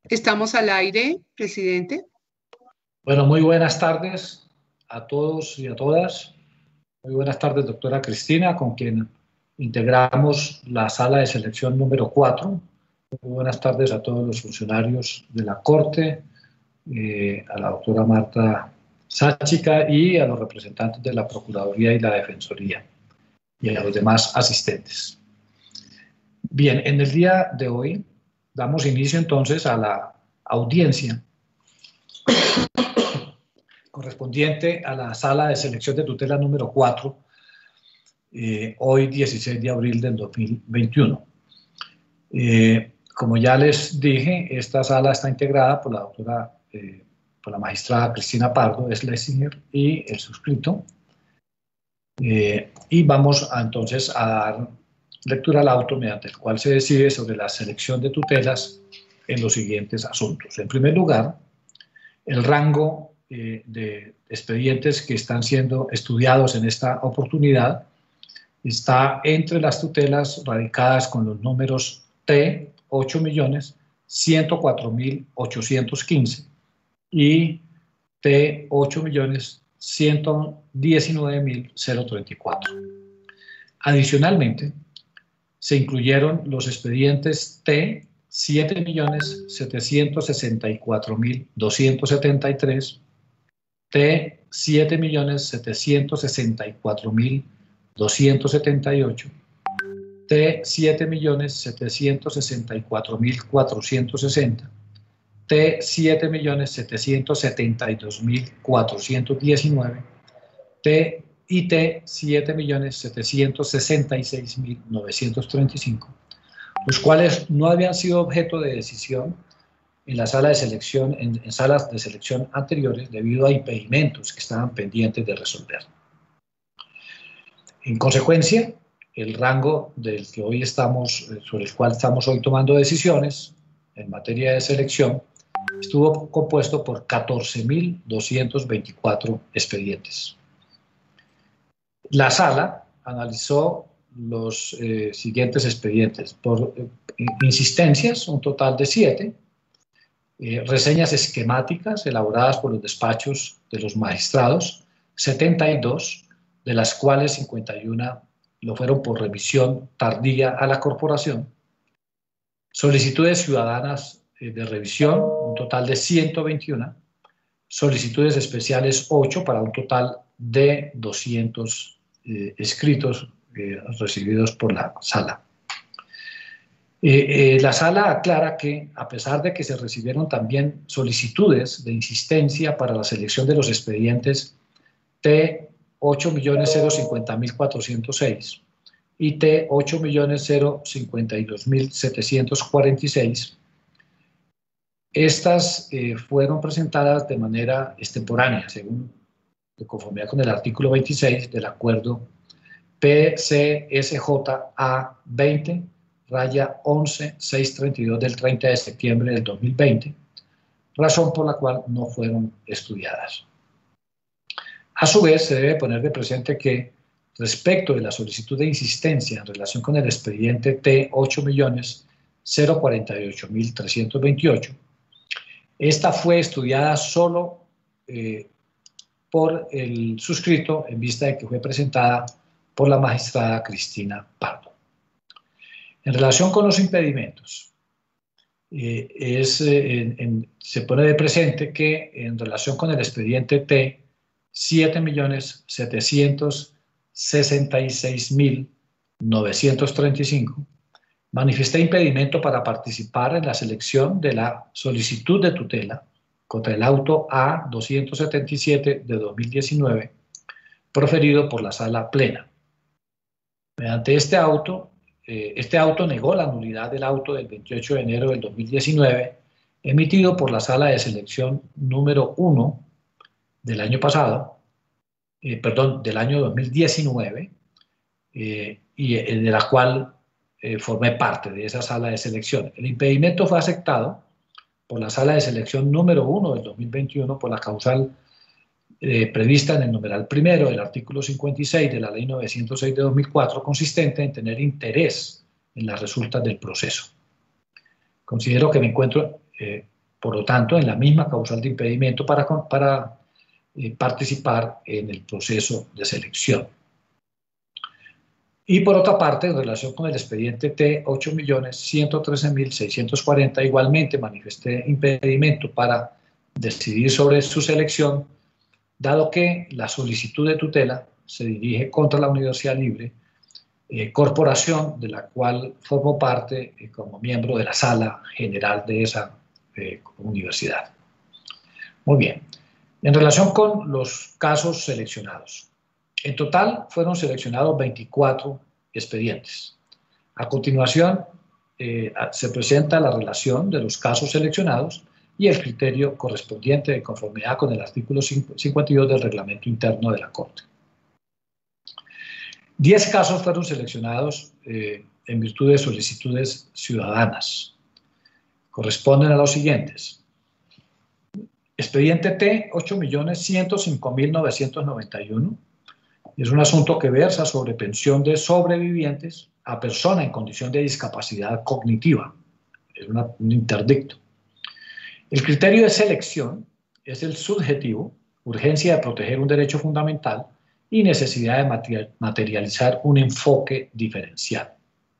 Estamos al aire, presidente. Bueno, muy buenas tardes a todos y a todas. Muy buenas tardes, doctora Cristina, con quien integramos la sala de selección número 4. Muy buenas tardes a todos los funcionarios de la Corte, a la doctora Marta Sáchica y a los representantes de la Procuraduría y la Defensoría y a los demás asistentes. Bien, en el día de hoy damos inicio entonces a la audiencia correspondiente a la sala de selección de tutela número 4, hoy 16 de abril del 2021. Como ya les dije, esta sala está integrada por la doctora, por la magistrada Cristina Pardo, Schlesinger, y el suscrito. Y vamos entonces a dar lectura al auto mediante el cual se decide sobre la selección de tutelas en los siguientes asuntos. En primer lugar, el rango de expedientes que están siendo estudiados en esta oportunidad está entre las tutelas radicadas con los números T 8.104.815 y T 8.119.034. Adicionalmente, se incluyeron los expedientes T 7.764.273, T 7.764.278, T 7.764.460, T 7.772.419, T 7.766.935, los cuales no habían sido objeto de decisión en la sala de selección, en salas de selección anteriores, debido a impedimentos que estaban pendientes de resolver. En consecuencia, el rango del que hoy estamos, sobre el cual estamos hoy tomando decisiones en materia de selección, estuvo compuesto por 14.224 expedientes. La sala analizó los siguientes expedientes: por insistencias, un total de 7, reseñas esquemáticas elaboradas por los despachos de los magistrados, 72, de las cuales 51 lo fueron por revisión tardía a la corporación, solicitudes ciudadanas de revisión, un total de 121, solicitudes especiales 8 para un total de 200 escritos recibidos por la sala. La sala aclara que, a pesar de que se recibieron también solicitudes de insistencia para la selección de los expedientes T 8.050.406 y T 8.052.746, estas fueron presentadas de manera extemporánea, según de conformidad con el artículo 26 del acuerdo PCSJA 20/11-632 del 30 de septiembre del 2020, razón por la cual no fueron estudiadas. A su vez, se debe poner de presente que, respecto de la solicitud de insistencia en relación con el expediente T 8.048.328, esta fue estudiada solo por el suscrito en vista de que fue presentada por la magistrada Cristina Pardo. En relación con los impedimentos, se pone de presente que en relación con el expediente T 7.766.935, manifesté impedimento para participar en la selección de la solicitud de tutela contra el auto A277 de 2019, proferido por la Sala Plena. Mediante este auto negó la nulidad del auto del 28 de enero del 2019, emitido por la Sala de Selección número 1 del año pasado, del año 2019, y de la cual formé parte de esa Sala de Selección. El impedimento fue aceptado por la Sala de Selección número 1 del 2021 por la causal prevista en el numeral primero del artículo 56 de la Ley 906 de 2004, consistente en tener interés en las resultas del proceso. Considero que me encuentro por lo tanto, en la misma causal de impedimento para participar en el proceso de selección. Y por otra parte, en relación con el expediente T 8.113.640, igualmente manifesté impedimento para decidir sobre su selección, dado que la solicitud de tutela se dirige contra la Universidad Libre, corporación de la cual formo parte como miembro de la sala general de esa universidad. Muy bien. En relación con los casos seleccionados, en total fueron seleccionados 24 expedientes. A continuación, se presenta la relación de los casos seleccionados y el criterio correspondiente de conformidad con el artículo 52 del reglamento interno de la Corte. 10 casos fueron seleccionados en virtud de solicitudes ciudadanas. Corresponden a los siguientes. Expediente T 8.105.991. Es un asunto que versa sobre pensión de sobrevivientes a persona en condición de discapacidad cognitiva. Es un interdicto. El criterio de selección es el subjetivo, urgencia de proteger un derecho fundamental y necesidad de materializar un enfoque diferencial.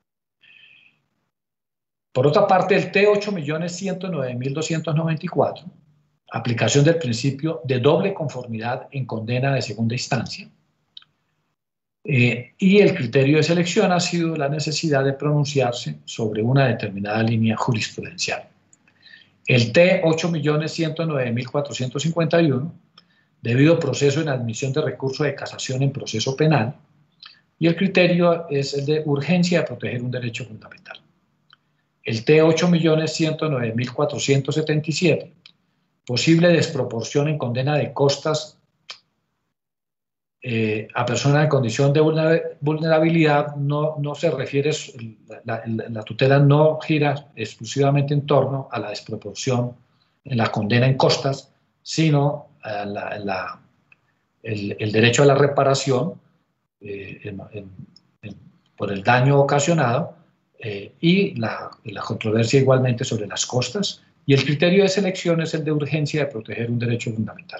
Por otra parte, el T 8.109.294, aplicación del principio de doble conformidad en condena de segunda instancia. Y el criterio de selección ha sido la necesidad de pronunciarse sobre una determinada línea jurisprudencial. El T 8.109.451, debido proceso en admisión de recurso de casación en proceso penal, y el criterio es el de urgencia de proteger un derecho fundamental. El T 8.109.477, posible desproporción en condena de costas a persona en condición de vulnerabilidad, no se refiere, la tutela no gira exclusivamente en torno a la desproporción en la condena en costas, sino el derecho a la reparación por el daño ocasionado y la controversia igualmente sobre las costas, y el criterio de selección es el de urgencia de proteger un derecho fundamental.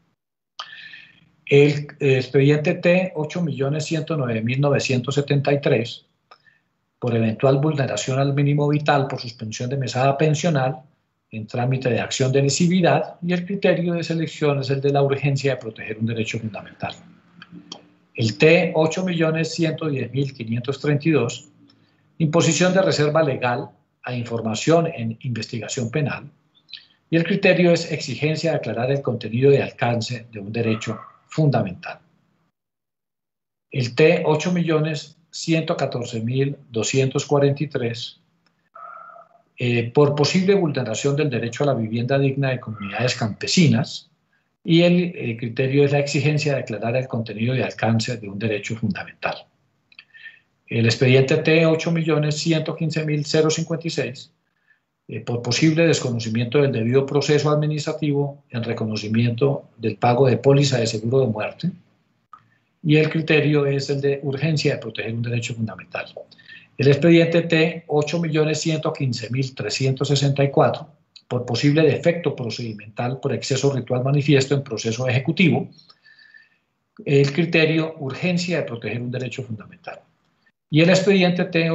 El expediente T 8.109.973, por eventual vulneración al mínimo vital por suspensión de mesada pensional en trámite de acción de lesividad, y el criterio de selección es el de la urgencia de proteger un derecho fundamental. El T 8.110.532, imposición de reserva legal a información en investigación penal, y el criterio es exigencia de aclarar el contenido y alcance de un derecho fundamental. El T 8.114.243, por posible vulneración del derecho a la vivienda digna de comunidades campesinas, y el criterio es la exigencia de aclarar el contenido y alcance de un derecho fundamental. El expediente T 8.115.056, por posible desconocimiento del debido proceso administrativo en reconocimiento del pago de póliza de seguro de muerte, y el criterio es el de urgencia de proteger un derecho fundamental. El expediente T 8.115.364, por posible defecto procedimental por exceso ritual manifiesto en proceso ejecutivo, el criterio urgencia de proteger un derecho fundamental. Y el expediente T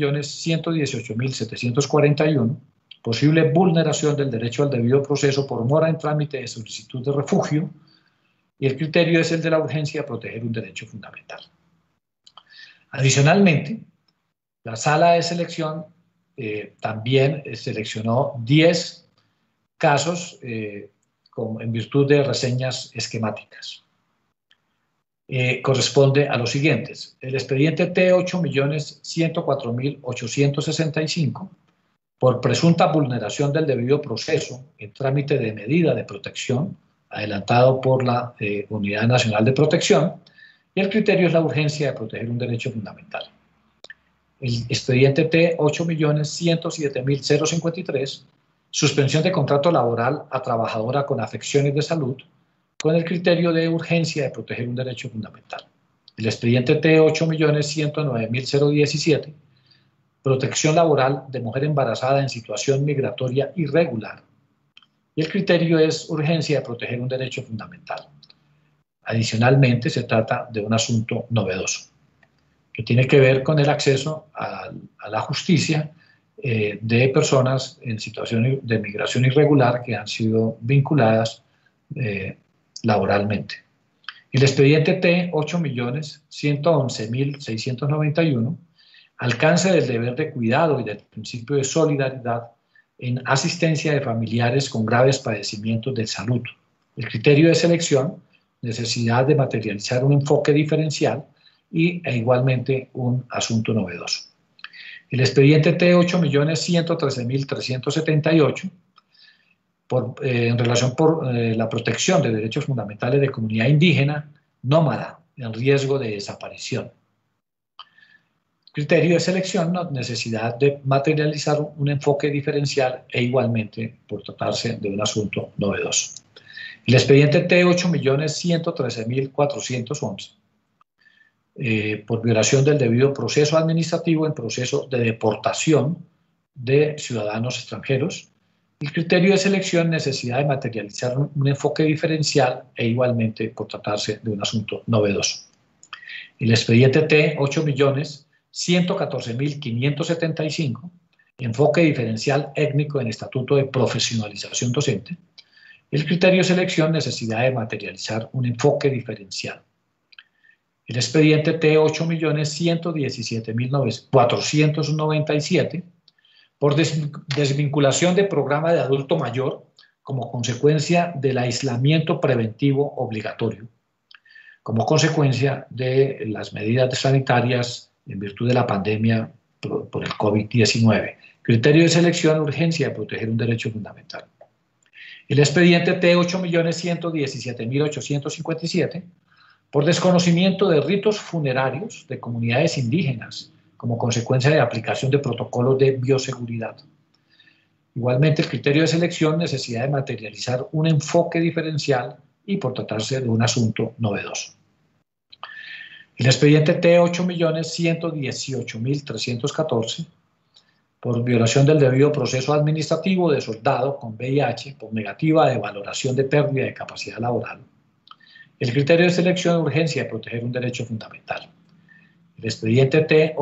8.118.741, posible vulneración del derecho al debido proceso por mora en trámite de solicitud de refugio, y el criterio es el de la urgencia de proteger un derecho fundamental. Adicionalmente, la sala de selección también seleccionó 10 casos en virtud de reseñas esquemáticas. Corresponde a los siguientes. El expediente T 8.104.865, por presunta vulneración del debido proceso en trámite de medida de protección adelantado por la Unidad Nacional de Protección, y el criterio es la urgencia de proteger un derecho fundamental. El expediente T 8.107.053, suspensión de contrato laboral a trabajadora con afecciones de salud, con el criterio de urgencia de proteger un derecho fundamental. El expediente T 8.109.017, protección laboral de mujer embarazada en situación migratoria irregular, y el criterio es urgencia de proteger un derecho fundamental. Adicionalmente, se trata de un asunto novedoso, que tiene que ver con el acceso a la justicia de personas en situación de migración irregular que han sido vinculadas laboralmente. El expediente T 8.111.691, alcance del deber de cuidado y del principio de solidaridad en asistencia de familiares con graves padecimientos de salud. El criterio de selección, necesidad de materializar un enfoque diferencial e igualmente un asunto novedoso. El expediente T 8.113.378, en relación por la protección de derechos fundamentales de comunidad indígena nómada en riesgo de desaparición. Criterio de selección, necesidad de materializar un enfoque diferencial e igualmente por tratarse de un asunto novedoso. El expediente T 8.113.411, por violación del debido proceso administrativo en proceso de deportación de ciudadanos extranjeros. El criterio de selección, necesidad de materializar un enfoque diferencial e igualmente por tratarse de un asunto novedoso. El expediente T 8.114.575, enfoque diferencial étnico en estatuto de profesionalización docente. El criterio de selección, necesidad de materializar un enfoque diferencial. El expediente T 8.117.497, por desvinculación de programa de adulto mayor como consecuencia del aislamiento preventivo obligatorio, como consecuencia de las medidas sanitarias en virtud de la pandemia por el COVID-19. Criterio de selección, urgencia de proteger un derecho fundamental. El expediente T 8.117.857, por desconocimiento de ritos funerarios de comunidades indígenas como consecuencia de aplicación de protocolos de bioseguridad. Igualmente, el criterio de selección, necesidad de materializar un enfoque diferencial y por tratarse de un asunto novedoso. El expediente T 8.118.314, por violación del debido proceso administrativo de soldado con VIH por negativa de valoración de pérdida de capacidad laboral. El criterio de selección de urgencia de proteger un derecho fundamental. El expediente T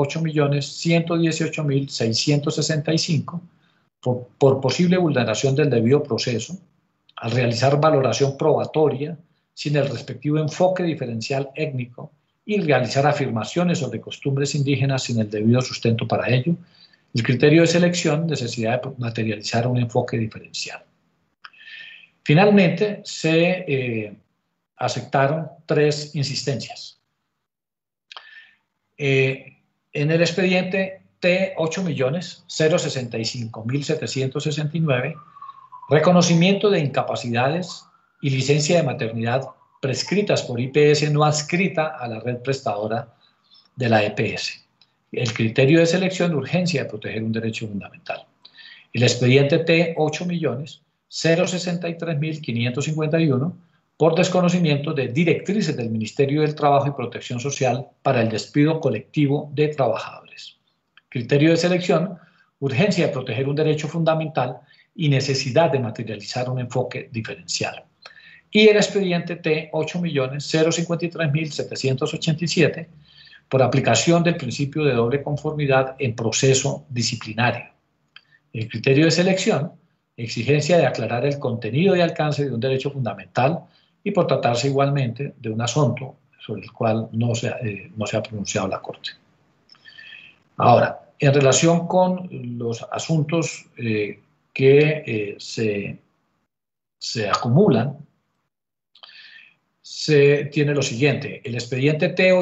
8.118.665, por posible vulneración del debido proceso, al realizar valoración probatoria sin el respectivo enfoque diferencial étnico y realizar afirmaciones sobre costumbres indígenas sin el debido sustento para ello. El criterio de selección, necesidad de materializar un enfoque diferencial. Finalmente, se aceptaron 3 insistencias. En el expediente T 8.065.769, reconocimiento de incapacidades y licencia de maternidad prescritas por IPS no adscrita a la red prestadora de la EPS. El criterio de selección de urgencia de proteger un derecho fundamental. El expediente T 8.063.551, por desconocimiento de directrices del Ministerio del Trabajo y Protección Social para el despido colectivo de trabajadores. Criterio de selección, urgencia de proteger un derecho fundamental y necesidad de materializar un enfoque diferencial. Y el expediente T 8.053.787, por aplicación del principio de doble conformidad en proceso disciplinario. El criterio de selección, exigencia de aclarar el contenido y alcance de un derecho fundamental y por tratarse igualmente de un asunto sobre el cual no se ha pronunciado la Corte. Ahora, en relación con los asuntos que se acumulan, se tiene lo siguiente: el expediente T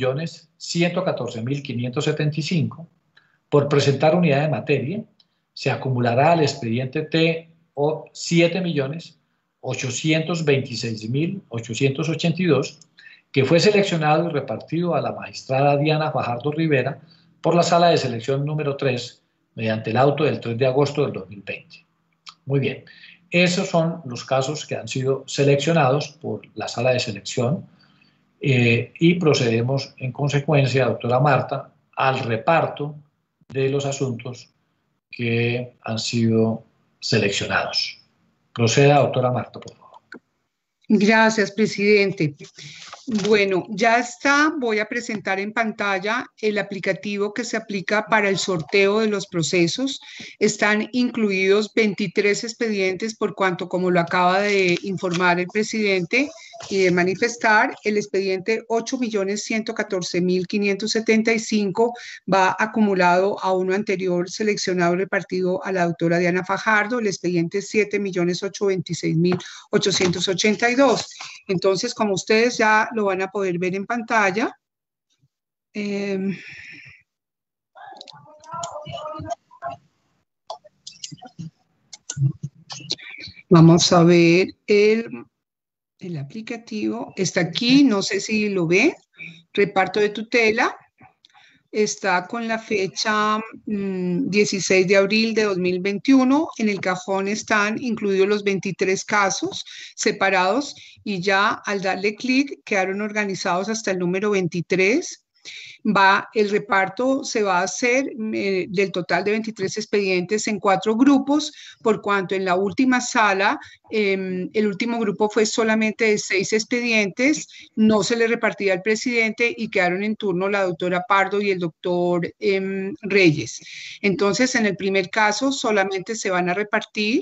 8.114.575, por presentar unidad de materia, se acumulará al expediente T 7.826.882, que fue seleccionado y repartido a la magistrada Diana Fajardo Rivera por la sala de selección número 3 mediante el auto del 3 de agosto del 2020. Muy bien. Esos son los casos que han sido seleccionados por la sala de selección y procedemos en consecuencia, doctora Marta, al reparto de los asuntos que han sido seleccionados. Proceda, doctora Marta, por favor. Gracias, presidente. Bueno, ya está. Voy a presentar en pantalla el aplicativo que se aplica para el sorteo de los procesos. Están incluidos 23 expedientes por cuanto, como lo acaba de informar el presidente y de manifestar, el expediente 8.114.575 va acumulado a uno anterior seleccionado y repartido a la doctora Diana Fajardo, el expediente 7.826.882. Entonces, como ustedes ya lo van a poder ver en pantalla, vamos a ver el aplicativo. Está aquí, no sé si lo ve, reparto de tutela. Está con la fecha 16 de abril de 2021. En el cajón están incluidos los 23 casos separados y ya al darle clic quedaron organizados hasta el número 23. El reparto se va a hacer del total de 23 expedientes en 4 grupos, por cuanto en la última sala el último grupo fue solamente de 6 expedientes, no se le repartía al presidente y quedaron en turno la doctora Pardo y el doctor Reyes. Entonces, en el primer caso solamente se van a repartir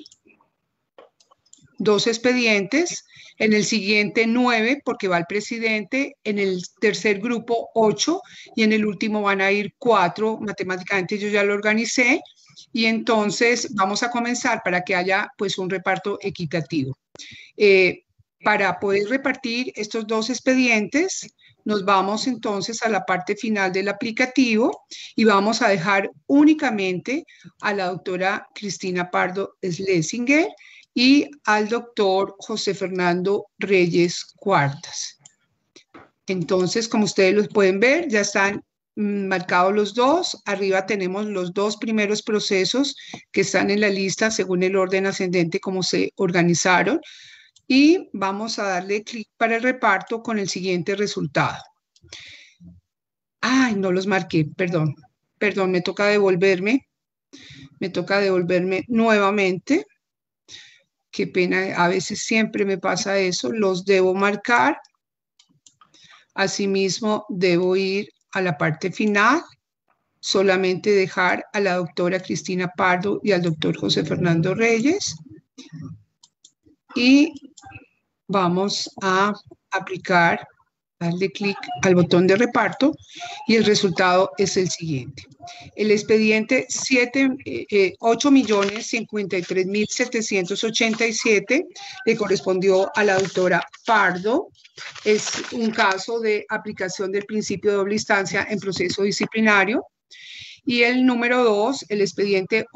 2 expedientes, en el siguiente 9 porque va el presidente, en el tercer grupo 8 y en el último van a ir 4, matemáticamente yo ya lo organicé y entonces vamos a comenzar para que haya pues un reparto equitativo. Para poder repartir estos 2 expedientes, nos vamos entonces a la parte final del aplicativo y vamos a dejar únicamente a la doctora Cristina Pardo Schlesinger y al doctor José Fernando Reyes Cuartas. Entonces, como ustedes los pueden ver, ya están marcados los 2. Arriba tenemos los 2 primeros procesos que están en la lista según el orden ascendente como se organizaron. Y vamos a darle clic para el reparto con el siguiente resultado. Ay, no los marqué, perdón. Perdón, me toca devolverme. Me toca devolverme nuevamente. Qué pena, a veces siempre me pasa eso. Los debo marcar. Asimismo, debo ir a la parte final. Solamente dejar a la doctora Cristina Pardo y al doctor José Fernando Reyes. Y vamos a aplicar, darle clic al botón de reparto y el resultado es el siguiente. El expediente 8.053.787 le correspondió a la doctora Pardo. Es un caso de aplicación del principio de doble instancia en proceso disciplinario. Y el número 2, el expediente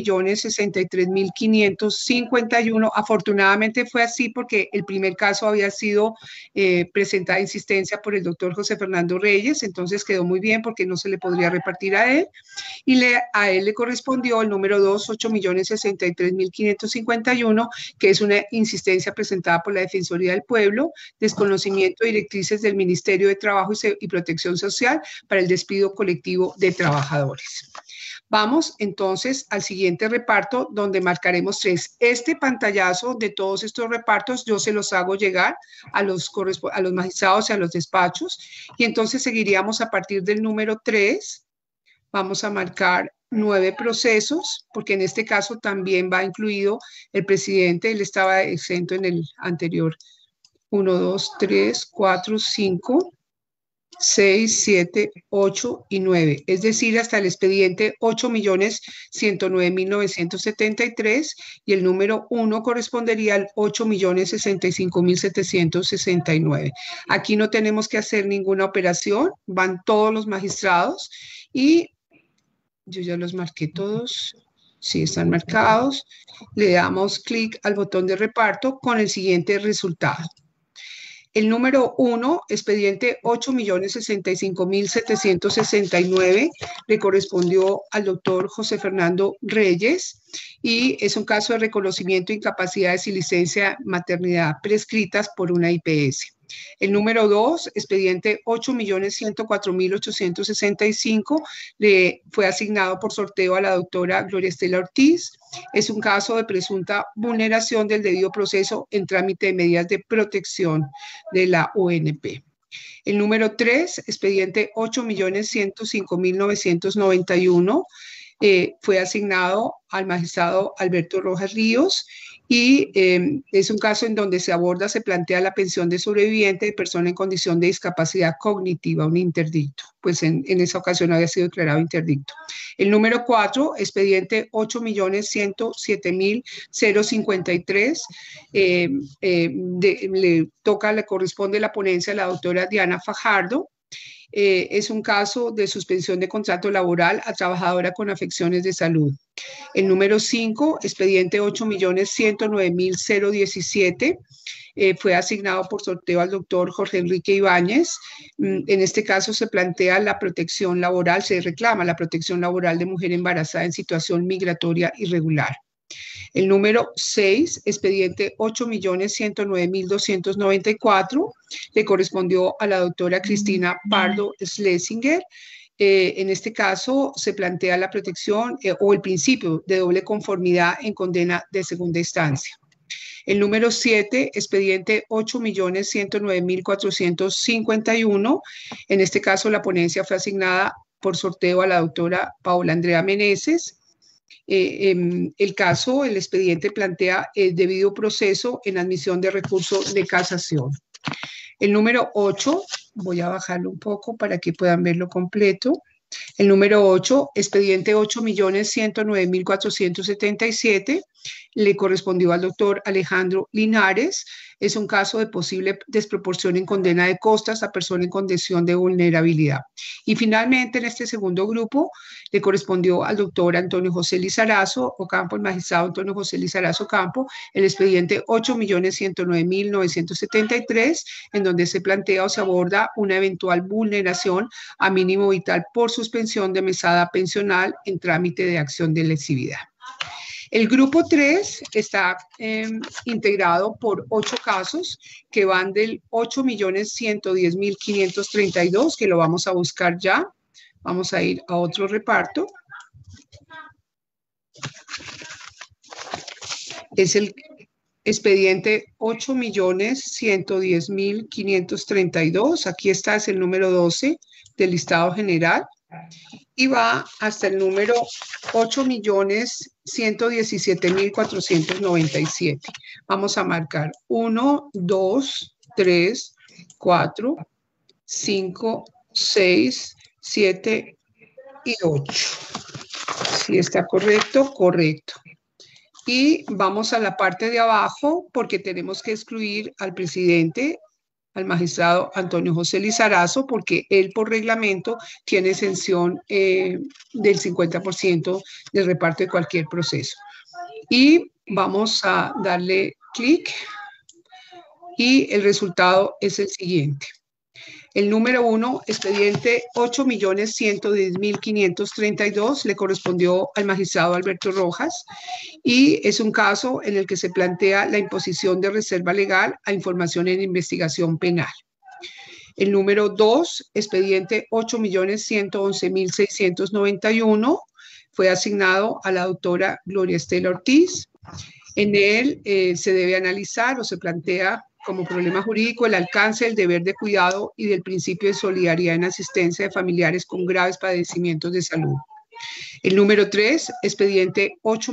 8.063.551, afortunadamente fue así porque el primer caso había sido presentada insistencia por el doctor José Fernando Reyes, entonces quedó muy bien porque no se le podría repartir a él, y a él le correspondió el número 2, 8.063.551, que es una insistencia presentada por la Defensoría del Pueblo, desconocimiento de directrices del Ministerio de Trabajo y Protección Social para el despido colectivo de trabajadores. Vamos entonces al siguiente reparto donde marcaremos 3. Este pantallazo de todos estos repartos yo se los hago llegar a los magistrados y a los despachos y entonces seguiríamos a partir del número 3. Vamos a marcar 9 procesos porque en este caso también va incluido el presidente, él estaba exento en el anterior. 1, 2, 3, 4, 5... 6, 7, 8 y 9, es decir, hasta el expediente 8.109.973 y el número 1 correspondería al 8.065.769. Aquí no tenemos que hacer ninguna operación, van todos los magistrados y yo ya los marqué todos. Sí, están marcados. Le damos clic al botón de reparto con el siguiente resultado. El número 1, expediente 8.065.769, le correspondió al doctor José Fernando Reyes y es un caso de reconocimiento de incapacidades y licencia maternidad prescritas por una IPS. El número 2, expediente 8.104.865, le fue asignado por sorteo a la doctora Gloria Estela Ortiz. Es un caso de presunta vulneración del debido proceso en trámite de medidas de protección de la ONP. El número 3, expediente 8.105.991, fue asignado al magistrado Alberto Rojas Ríos y es un caso en donde se plantea la pensión de sobreviviente de persona en condición de discapacidad cognitiva, un interdicto, pues en esa ocasión había sido declarado interdicto. El número 4, expediente 8.107.053, le corresponde la ponencia a la doctora Diana Fajardo. Es un caso de suspensión de contrato laboral a trabajadora con afecciones de salud. El número 5, expediente 8.109.017, fue asignado por sorteo al doctor Jorge Enrique Ibáñez. En este caso se plantea la protección laboral, se reclama la protección laboral de mujer embarazada en situación migratoria irregular. El número 6, expediente 8.109.294, le correspondió a la doctora Cristina Pardo Schlesinger. En este caso se plantea la protección o el principio de doble conformidad en condena de segunda instancia. El número 7, expediente 8.109.451. En este caso la ponencia fue asignada por sorteo a la doctora Paola Andrea Meneses. El expediente plantea el debido proceso en admisión de recurso de casación. El número 8, voy a bajarlo un poco para que puedan verlo completo. El número 8, expediente 8.109.477, le correspondió al doctor Alejandro Linares. Es un caso de posible desproporción en condena de costas a persona en condición de vulnerabilidad. Y finalmente, en este segundo grupo, le correspondió al doctor Antonio José Lizarazo Ocampo, el magistrado Antonio José Lizarazo Ocampo, el expediente 8.109.973, en donde se plantea o se aborda una eventual vulneración a mínimo vital por suspensión de mesada pensional en trámite de acción de lesividad. El grupo 3 está integrado por 8 casos que van del 8.110.532, que lo vamos a buscar ya. Vamos a ir a otro reparto. Es el expediente 8.110.532. Aquí está, es el número 12 del listado general. Y va hasta el número 8.117.497. Vamos a marcar 1, 2, 3, 4, 5, 6, 7 y 8. Si está correcto, correcto. Y vamos a la parte de abajo porque tenemos que excluir al presidente, al magistrado Antonio José Lizarazo, porque él por reglamento tiene exención del 50% del reparto de cualquier proceso. Y vamos a darle clic y el resultado es el siguiente. El número 1, expediente 8.110.532, le correspondió al magistrado Alberto Rojas y es un caso en el que se plantea la imposición de reserva legal a información en investigación penal. El número 2, expediente 8.111.691, fue asignado a la doctora Gloria Estela Ortiz. En él se debe analizar o se plantea como problema jurídico el alcance del deber de cuidado y del principio de solidaridad en asistencia de familiares con graves padecimientos de salud. El número 3, expediente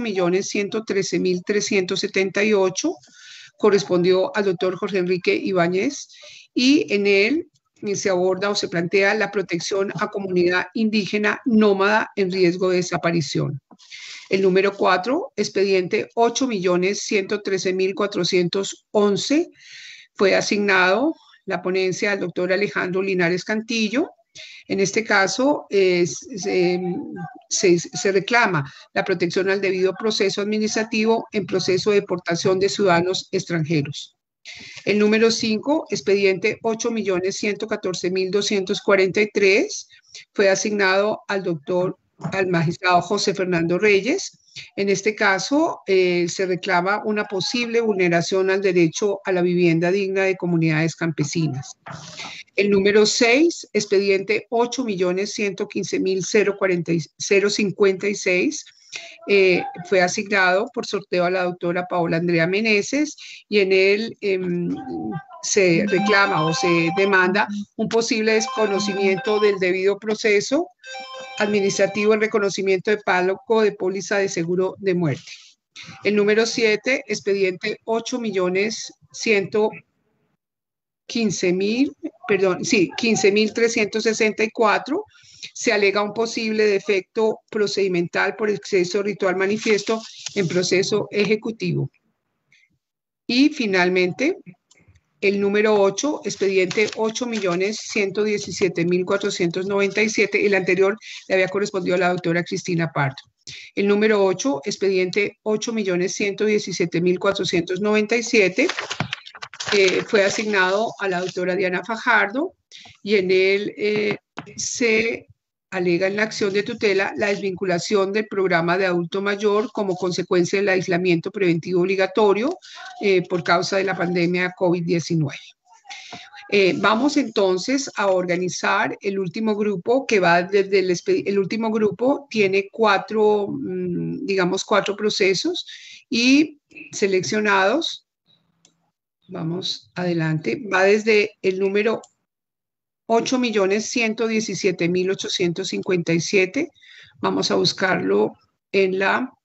8.113.378, correspondió al doctor Jorge Enrique Ibáñez y en él se aborda o se plantea la protección a comunidad indígena nómada en riesgo de desaparición. El número 4, expediente 8.113.411, fue asignado la ponencia al doctor Alejandro Linares Cantillo. En este caso, se reclama la protección al debido proceso administrativo en proceso de deportación de ciudadanos extranjeros. El número 5, expediente 8.114.243, fue asignado al magistrado José Fernando Reyes En este caso, se reclama una posible vulneración al derecho a la vivienda digna de comunidades campesinas. El número 6, expediente 8.115.056, fue asignado por sorteo a la doctora Paola Andrea Meneses y en él se reclama o se demanda un posible desconocimiento del debido proceso administrativo en reconocimiento de pago de póliza de seguro de muerte. El número 7, expediente 15.364, se alega un posible defecto procedimental por exceso ritual manifiesto en proceso ejecutivo. Y finalmente, el número 8, expediente 8.117.497, el anterior le había correspondido a la doctora Cristina Pardo. El número 8, expediente 8.117.497, fue asignado a la doctora Diana Fajardo y en él se alega en la acción de tutela la desvinculación del programa de adulto mayor como consecuencia del aislamiento preventivo obligatorio por causa de la pandemia COVID-19. Vamos entonces a organizar el último grupo que va desde el último grupo tiene cuatro procesos y seleccionados. Vamos adelante. Va desde el número 8.117.857. Vamos a buscarlo en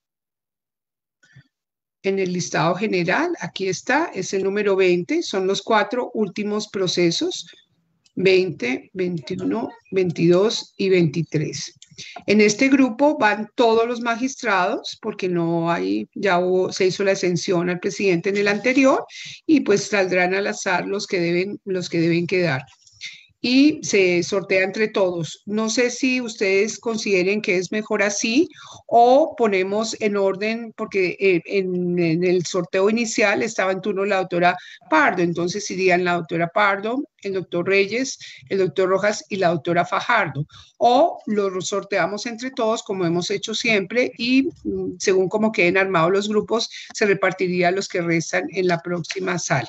el listado general. Aquí está, es el número 20. Son los 4 últimos procesos. 20, 21, 22 y 23. En este grupo van todos los magistrados, porque no hay, se hizo la exención al presidente en el anterior, y pues saldrán al azar los que deben quedar. Y se sortea entre todos. No sé si ustedes consideren que es mejor así o ponemos en orden, porque en el sorteo inicial estaba en turno la doctora Pardo, entonces irían la doctora Pardo, el doctor Reyes, el doctor Rojas y la doctora Fajardo. O los sorteamos entre todos, como hemos hecho siempre, y según como queden armados los grupos, se repartiría los que restan en la próxima sala.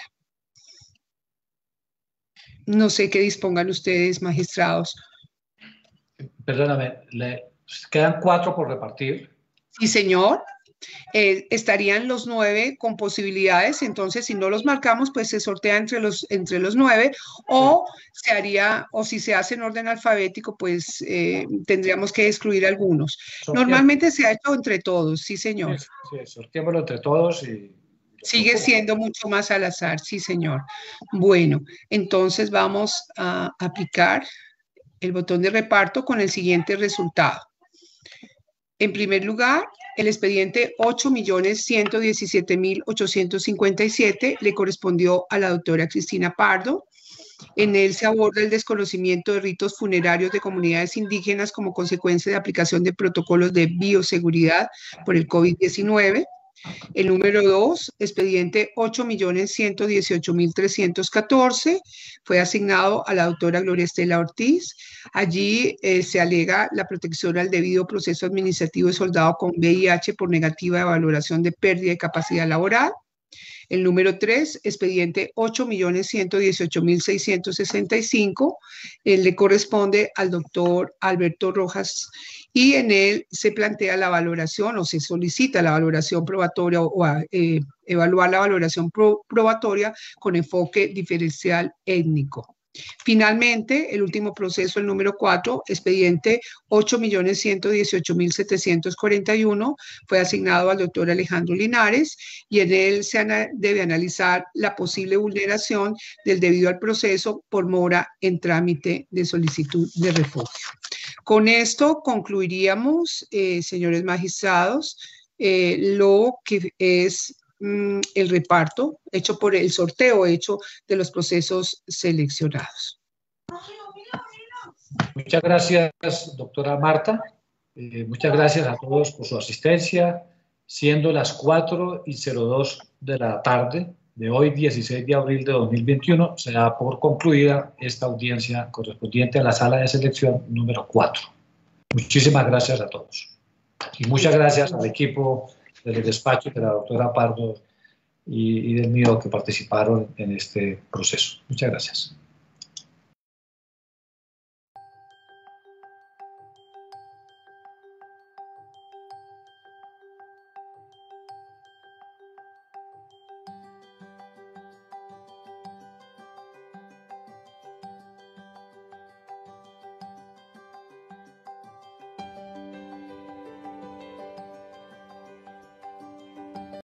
No sé qué dispongan ustedes, magistrados. Perdóname, quedan 4 por repartir. Sí, señor. Estarían los 9 con posibilidades, entonces si no los marcamos, pues se sortea entre los 9, o se haría, o si se hace en orden alfabético, pues tendríamos que excluir algunos. Normalmente se ha hecho entre todos, sí, señor. Sí, sorteémoslo entre todos y... Sigue siendo mucho más al azar, sí, señor. Bueno, entonces vamos a aplicar el botón de reparto con el siguiente resultado. En primer lugar, el expediente 8.117.857 le correspondió a la doctora Cristina Pardo. En él se aborda el desconocimiento de ritos funerarios de comunidades indígenas como consecuencia de aplicación de protocolos de bioseguridad por el COVID-19. El número 2, expediente 8.118.314, fue asignado a la doctora Gloria Estela Ortiz. Allí se alega la protección al debido proceso administrativo de soldado con VIH por negativa de valoración de pérdida de capacidad laboral. El número 3, expediente 8.118.665, le corresponde al doctor Alberto Rojas y en él se plantea la valoración o se solicita la valoración probatoria o evaluar la valoración probatoria con enfoque diferencial étnico. Finalmente, el último proceso, el número 4, expediente 8.118.741, fue asignado al doctor Alejandro Linares y en él se debe analizar la posible vulneración del debido al proceso por mora en trámite de solicitud de refugio. Con esto concluiríamos, señores magistrados, lo que es el reparto hecho por el sorteo hecho de los procesos seleccionados. Muchas gracias, doctora Marta. Muchas gracias a todos por su asistencia. Siendo las 4:02 de la tarde de hoy, 16 de abril de 2021, se da por concluida esta audiencia correspondiente a la sala de selección número 4. Muchísimas gracias a todos. Y muchas gracias al equipo del despacho de la doctora Pardo y del mío que participaron en este proceso. Muchas gracias.